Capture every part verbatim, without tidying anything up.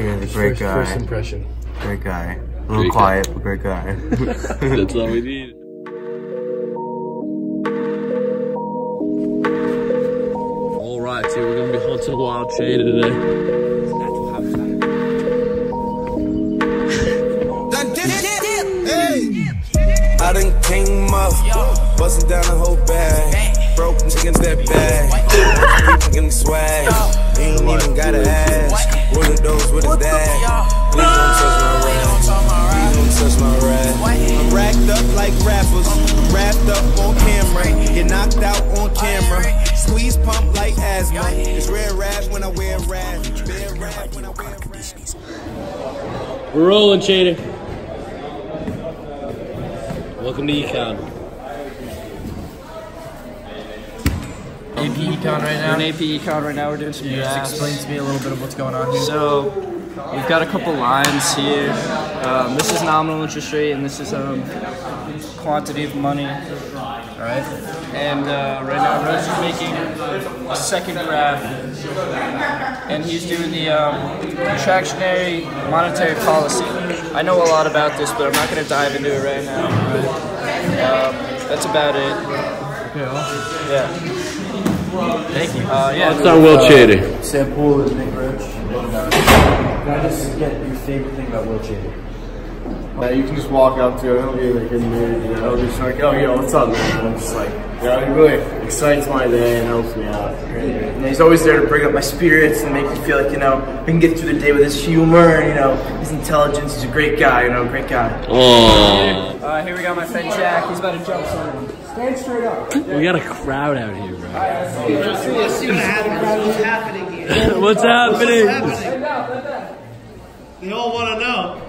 Yeah, great first, guy. First impression. Great guy. A little Great quiet, guy. but great guy. That's all we need. All right, so we're gonna be hunting Wild Chader today. I done came up, bustin' down the whole bag. Broke chickens that bag. Give me swag. You ain't even gotta ask. What are those with a dad? Please don't touch my rag. Please don't touch my rag. I'm racked up like rappers. I'm wrapped up on camera. Get knocked out on camera. Squeeze pump like asthma. It's rare rap when I wear rap. Bare rap when I wear rap. We're rolling, Chader. Welcome to Econ. A P Econ right now. We're in A P Econ right now. We're doing some Yeah, graphs. explain to me a little bit of what's going on here. So we've got a couple lines here. Um, this is nominal interest rate, and this is um, quantity of money. All right. And uh, right now, Rose is making a second graph, and he's doing the um, contractionary monetary policy. I know a lot about this, but I'm not going to dive into it right now. Um, that's about it. Okay, awesome. Yeah. Thank you. Uh, yeah. What's on Will Chader? Sam Poole and Nick Rich. Can I just get your favorite thing about Will Chader? Uh, you can just walk up to him, he'll be like in there, you know, he'll just like, oh, yo, what's up, man? And I'm just like, you know, he really excites my day and helps me out. And he's always there to bring up my spirits and make me feel like, you know, we can get through the day with his humor and, you know, his intelligence. He's a great guy, you know, great guy. Oh, Uh, here we got my friend Jack. He's about to jump on him. Stand straight up. we got a crowd out here, bro. What's happening here? What's happening? We all want to know.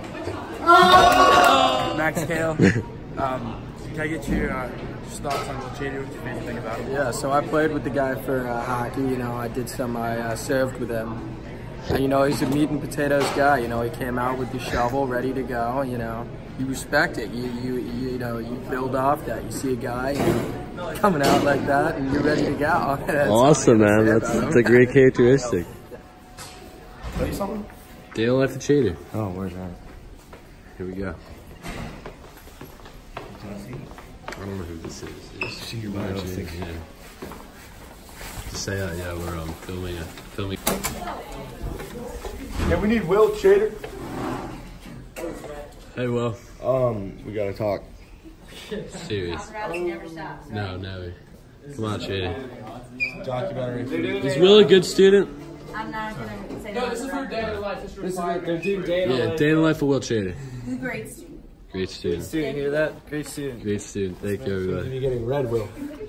Max Kale. Um, can I get your uh, just thoughts on Will Chader? What's your favorite thing about him? Yeah, so I played with the guy for uh, hockey. You know, I did some. I uh, served with him, and you know, he's a meat and potatoes guy. You know, he came out with the shovel, ready to go. You know, you respect it. You you you, you know, you build off that. You see a guy you know, coming out like that, and you're ready to go. That's Awesome, man. say That's, about that's him. a great characteristic. Tell you something? Day in the life of Chader. Oh, where's that? Here we go. I don't know who this is. It's See your bio thing. yeah. Just say, uh, yeah, we're um, filming it. Filming. Yeah, we need Will Chader. Hey, Will. Um, we gotta talk. Serious. Never stops. No, never. Come on, Chader. Documentary. Is Will a good student? I'm not going to say No, this is for day in life. This is they're doing day in Yeah, life. day in the life of Will Chader. He's a great student. Great student. Student, hear that? Great student. Great student. Thank you, everybody. You're getting red, Will.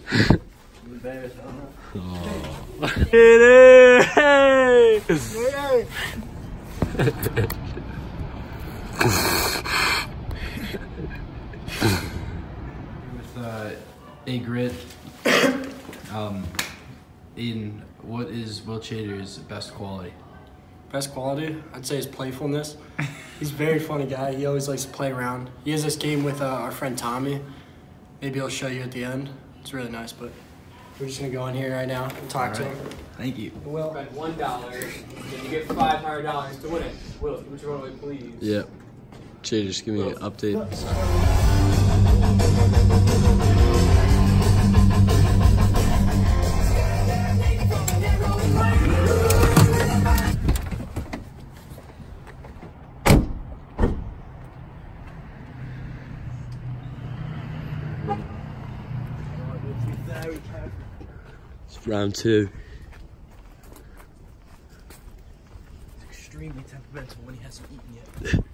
With uh, a grit, um, Aiden, what is Will Chader's best quality? Best quality, I'd say his playfulness. He's a very funny guy. He always likes to play around. He has this game with uh, our friend Tommy. Maybe he'll show you at the end. It's really nice, but we're just gonna go in here right now and talk to him. Thank you. Will. Spend one dollar, and you get five hundred dollars to win it. Will, would you run away, please? Yep. Chader, just give me an update. It's round two. Extremely temperamental when he hasn't eaten yet.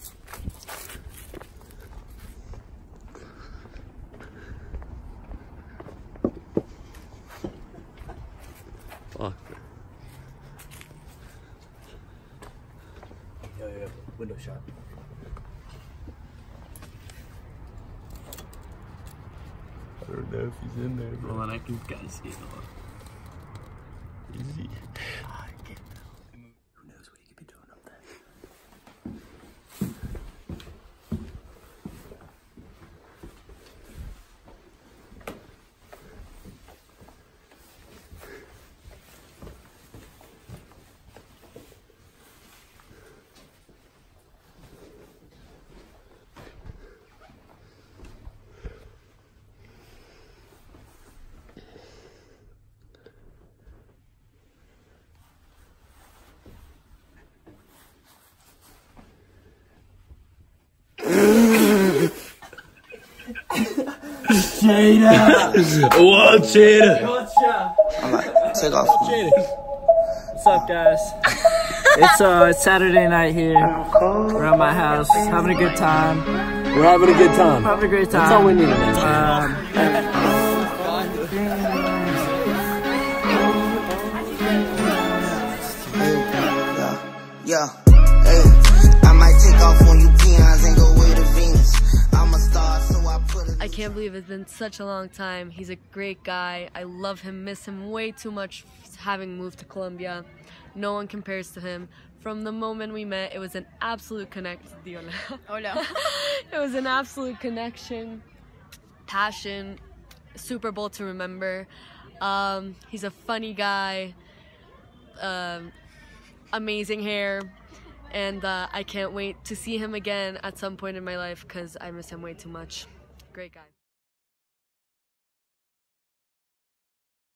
Fuck. Yeah, yeah, window shot. I don't know if he's in there, bro. Hold on, I can kind of see it. Easy. Who knows what he could be doing up there? Cheetah! Whoa, Cheetah! I'm like, take off. What's up, guys? It's uh it's Saturday night here. We're at my house, having a good time. We're having a good time. Having a great time. That's all we need. Um, Yeah, hey, I might take off on you peons and go way to Venus. I'm a star, so I put it. I can't believe it's been such a long time. He's a great guy. I love him, miss him way too much having moved to Colombia. No one compares to him. From the moment we met, it was an absolute connect. Oh no. It was an absolute connection, passion, Super Bowl to remember. Um, he's a funny guy, um, amazing hair, and uh, I can't wait to see him again at some point in my life because I miss him way too much. Great guy.